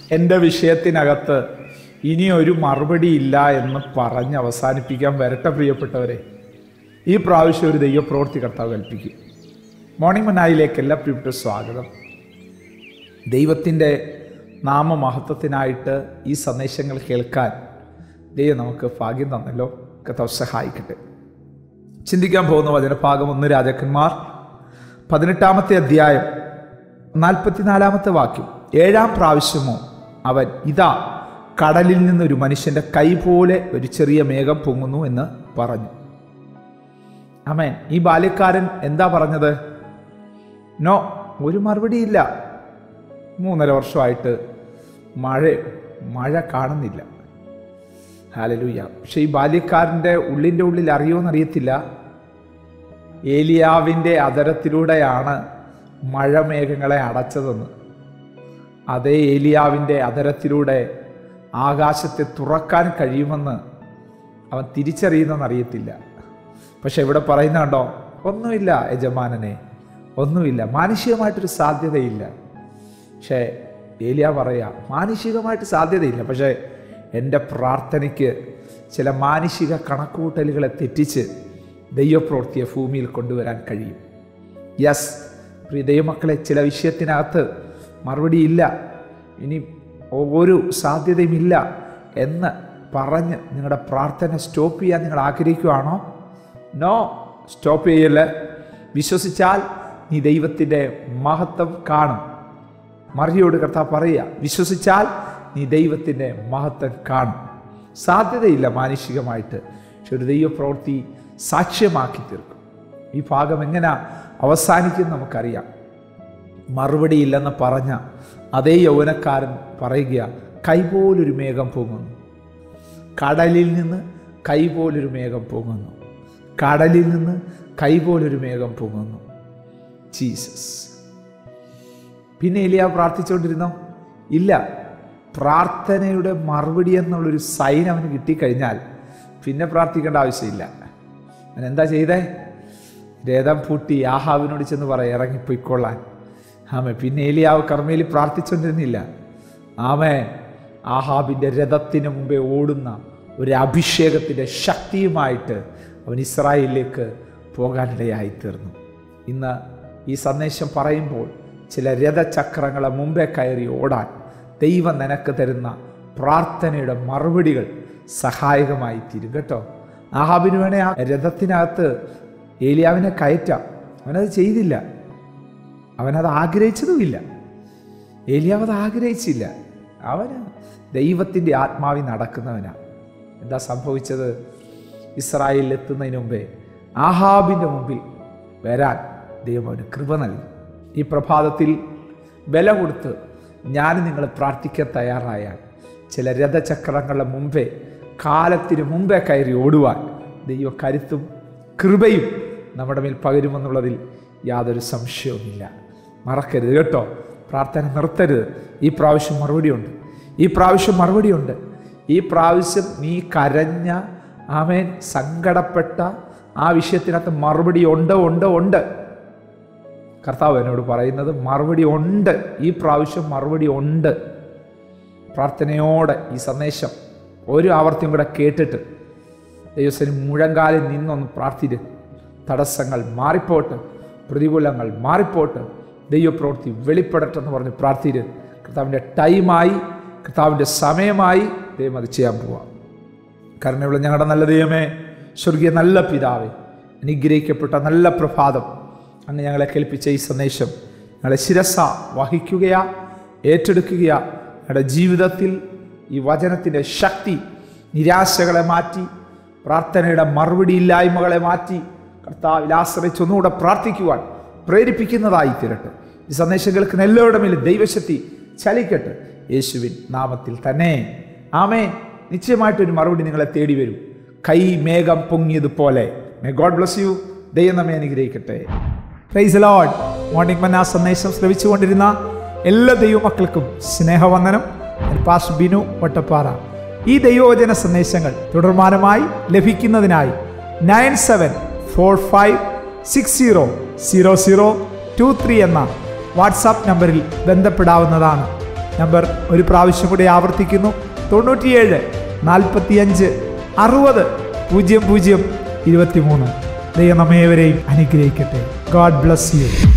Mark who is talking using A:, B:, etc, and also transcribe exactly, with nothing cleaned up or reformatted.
A: എൻ്റെ വിഷയത്തിനകത്ത് ഇനിയൊരു മറുപടി ഇല്ല എന്ന് പറഞ്ഞ് അവസാനിപ്പിക്കാൻ വരട്ടെ പ്രിയപ്പെട്ടവരെ. ഈ പ്രാവശ്യം ഒരു ദൈവപ്രവൃത്തി കർത്താവ് കൽപ്പിക്കും. മോർണിംഗ് മന്നായിലേക്ക് എല്ലാ പ്രിയപ്പെട്ട സ്വാഗതം. ദൈവത്തിൻ്റെ നാമമഹത്വത്തിനായിട്ട് ഈ സന്ദേശങ്ങൾ കേൾക്കാൻ ദൈവം നമുക്ക് ഭാഗ്യം തന്നല്ലോ. കർത്താവ് സഹായിക്കട്ടെ. ചിന്തിക്കാൻ പോകുന്ന വചനഭാഗം ഒന്ന് രാജാക്കന്മാർ പതിനെട്ടാമത്തെ അധ്യായം നാൽപ്പത്തിനാലാമത്തെ വാക്യം. ഏഴാം പ്രാവശ്യമോ അവൻ ഇതാ കടലിൽ നിന്നൊരു മനുഷ്യൻ്റെ കൈ പോലെ ഒരു ചെറിയ മേഘം പൊങ്ങുന്നു എന്ന് പറഞ്ഞു. ആമേൻ. ഈ ബാല്യക്കാരൻ എന്താ പറഞ്ഞത്? നോ, ഒരു മറുപടിയില്ല. മൂന്നര വർഷമായിട്ട് മഴ മഴ കാണുന്നില്ല. ഹല്ലേലൂയ. പക്ഷെ ഈ ബാല്യക്കാരൻ്റെ ഉള്ളിൻ്റെ ഉള്ളിൽ അറിയുമെന്നറിയത്തില്ല, ഏലിയാവിൻ്റെ അധരത്തിലൂടെയാണ് മഴമേഘങ്ങളെ അടച്ചതെന്ന്. അതേ ഏലിയാവിൻ്റെ അധരത്തിലൂടെ ആകാശത്തെ തുറക്കാൻ കഴിയുമെന്ന് അവൻ തിരിച്ചറിയുന്നെന്നറിയത്തില്ല. പക്ഷെ ഇവിടെ പറയുന്ന കണ്ടോ, ഒന്നുമില്ല യജമാനനെ, ഒന്നുമില്ല, മാനുഷികമായിട്ടൊരു സാധ്യതയില്ല. പക്ഷേ ഏലിയ പറയാ, മാനുഷികമായിട്ട് സാധ്യതയില്ല, പക്ഷേ എൻ്റെ പ്രാർത്ഥനയ്ക്ക് ചില മാനുഷിക കണക്കുകൂട്ടലുകളെ തെറ്റിച്ച് ദൈവപ്രവൃത്തിയെ ഭൂമിയിൽ കൊണ്ടുവരാൻ കഴിയും. യെസ് പ്രിയ ദൈവമക്കളെ, ചില വിഷയത്തിനകത്ത് മറുപടിയില്ല, ഇനി ഒരു സാധ്യതയുമില്ല എന്ന് പറഞ്ഞ് നിങ്ങളുടെ പ്രാർത്ഥന സ്റ്റോപ്പ് ചെയ്യാൻ നിങ്ങൾ ആഗ്രഹിക്കുകയാണോ? നോ, സ്റ്റോപ്പ് ചെയ്യല്ല. വിശ്വസിച്ചാൽ നീ ദൈവത്തിൻ്റെ മഹത്വം കാണും. മറിയോട് കർത്താവ് പറയുക, വിശ്വസിച്ചാൽ നീ ദൈവത്തിൻ്റെ മഹത്വം കാണും. സാധ്യതയില്ല മാനുഷികമായിട്ട്, പക്ഷെ ഒരു ദൈവപ്രവൃത്തി സാക്ഷ്യമാക്കി തീർക്കും. ഈ ഭാഗം എങ്ങനെ അവസാനിക്കും നമുക്കറിയാം. മറുപടിയില്ലെന്ന് പറഞ്ഞ അതേ യൗവനക്കാരൻ പറയുക, കൈപോലൊരു മേഘം പൊങ്ങുന്നു. കടലിൽ നിന്ന് കൈപോലൊരു മേഘം പൊങ്ങുന്നു. കടലിൽ നിന്ന് കൈപോലൊരു മേഘം പൊങ്ങുന്നു. ജീസസ്. പിന്നെ ഏലിയാവ് പ്രാർത്ഥിച്ചുകൊണ്ടിരുന്നോ? ഇല്ല. പ്രാർത്ഥനയുടെ മറുപടി എന്നുള്ളൊരു സൈൻ അവന് കിട്ടിക്കഴിഞ്ഞാൽ പിന്നെ പ്രാർത്ഥിക്കേണ്ട ആവശ്യമില്ല. അവൻ എന്താ ചെയ്തേ? രഥം പൂട്ടി ആഹാബിനോട് ചെന്ന് പറയാം, ഇറങ്ങിപ്പോയിക്കൊള്ളാൻ. ആമേ. പിന്നെ ഏലിയാവ് കർമ്മയിൽ പ്രാർത്ഥിച്ചുകൊണ്ടിരുന്നില്ല. ആമേ. ആഹാബിൻ്റെ രഥത്തിന് മുമ്പേ ഓടുന്ന ഒരു അഭിഷേകത്തിൻ്റെ ശക്തിയുമായിട്ട് അവൻ ഇസ്രായേലിലേക്ക് പോകാനിടയായി തീർന്നു. ഇന്ന് ഈ സന്ദേശം പറയുമ്പോൾ ചില രഥചക്രങ്ങളെ മുമ്പേ കയറി ഓടാൻ ദൈവം നിനക്ക് തരുന്ന പ്രാർത്ഥനയുടെ മറുപടികൾ സഹായകമായി തീരും കേട്ടോ. ആഹാബിന് വേണേ ആ രഥത്തിനകത്ത് ഏലിയാവിനെ കയറ്റാം. അവനത് ചെയ്തില്ല, അവനത് ആഗ്രഹിച്ചതുമില്ല. ഏലിയാവ് അത് ആഗ്രഹിച്ചില്ല. അവന് ദൈവത്തിൻ്റെ ആത്മാവിൽ നടക്കുന്നവനാണ്. എന്താ സംഭവിച്ചത്? ഇസ്രായേലിൽ എത്തുന്നതിന് മുമ്പേ ആഹാബിൻ്റെ മുമ്പിൽ വരാൻ ദൈവം അവന് കൃപ നൽകി. ഈ പ്രഭാതത്തിൽ വില കൊടുത്ത് ഞാൻ നിങ്ങൾ പ്രാർത്ഥിക്കാൻ തയ്യാറായാൽ ചില രഥചക്രങ്ങളുടെ മുമ്പേ, കാലത്തിന് മുമ്പേ കയറി ഓടുവാൻ ദൈവ കരുത്തും കൃപയും നമ്മുടെ മേൽ പകരുമെന്നുള്ളതിൽ യാതൊരു സംശയവുമില്ല. മറക്കരുത് കേട്ടോ. പ്രാർത്ഥന നിർത്തരുത്. ഈ പ്രാവശ്യം മറുപടിയുണ്ട്. ഈ പ്രാവശ്യം മറുപടിയുണ്ട്. ഈ പ്രാവശ്യം നീ കരഞ്ഞ, ആമേൻ, സങ്കടപ്പെട്ട ആ വിഷയത്തിനകത്ത് മറുപടി ഉണ്ട് ഉണ്ട് ഉണ്ട്. കർത്താവ് എന്നോട് പറയുന്നത് മറുപടി ഉണ്ട്. ഈ പ്രാവശ്യം മറുപടി ഉണ്ട്. പ്രാർത്ഥനയോടെ ഈ സന്ദേശം ഒരു ആവർത്തിയും കൂടെ കേട്ടിട്ട് ദൈവത്തിന് മുഴങ്കാലിൽ നിന്നൊന്ന് പ്രാർത്ഥിച്ച് തടസ്സങ്ങൾ മാറിപ്പോട്ട്, പ്രതികൂലങ്ങൾ മാറിപ്പോട്ട്, ദൈവപ്രവൃത്തി വെളിപ്പെടട്ടെ എന്ന് പറഞ്ഞ് പ്രാർത്ഥിച്ച് കർത്താവിൻ്റെ ടൈമായി, കർത്താവിൻ്റെ സമയമായി ദൈവം അത് ചെയ്യാൻ പോവാം. കരുണയുള്ള ഞങ്ങളുടെ നല്ല ദൈവമേ, സ്വർഗീയ നല്ല പിതാവേ, അനുഗ്രഹിക്കപ്പെട്ട നല്ല പ്രഭാതം അങ്ങ് ഞങ്ങളെ കേൾപ്പിച്ച ഈ സന്ദേശം ഞങ്ങളെ ശിരസ വഹിക്കുകയാ, ഏറ്റെടുക്കുകയാ. ഞങ്ങളുടെ ജീവിതത്തിൽ ഈ വചനത്തിൻ്റെ ശക്തി നിരാശകളെ മാറ്റി, പ്രാർത്ഥനയുടെ മറുപടി ഇല്ലായ്മകളെ മാറ്റി കർത്താവിൽ ആശ്രയിച്ച് ഒന്നുകൂടെ പ്രാർത്ഥിക്കുവാൻ പ്രേരിപ്പിക്കുന്നതായി തീരട്ടെ. ഈ സന്ദേശം കേൾക്കുന്ന എല്ലാവരുടെ മേലും ദൈവശക്തി ചലിക്കട്ടെ, യേശുവിൻ നാമത്തിൽ തന്നെ. ആമേൻ. നിശ്ചയമായിട്ടൊരു മറുപടി നിങ്ങളെ തേടി വരും, കൈ മേഘം പൊങ്ങിയതുപോലെ. May God bless you. ദൈവം നമ്മെ അനുഗ്രഹിക്കട്ടെ. Praise the Lord. മോർണിംഗ് മന്ന സന്ദേശം ശ്രവിച്ചുകൊണ്ടിരുന്ന എല്ലാ ദൈവമക്കൾക്കും സ്നേഹവന്ദനം. പാസ്റ്റർ ബിനു വട്ടപ്പാറ. ഈ ദൈവവചന സന്ദേശങ്ങൾ തുടർമാനമായി ലഭിക്കുന്നതിനായി nine seven four five six zero zero zero two three എന്ന വാട്സാപ്പ് നമ്പറിൽ ബന്ധപ്പെടാവുന്നതാണ്. നമ്പർ ഒരു പ്രാവശ്യം കൂടി ആവർത്തിക്കുന്നു: തൊണ്ണൂറ്റിയേഴ് നാൽപ്പത്തിയഞ്ച് അറുപത് പൂജ്യം പൂജ്യം ഇരുപത്തി മൂന്ന്. ദൈവം നമ്മേവരെയും അനുഗ്രഹിക്കട്ടെ. God bless U.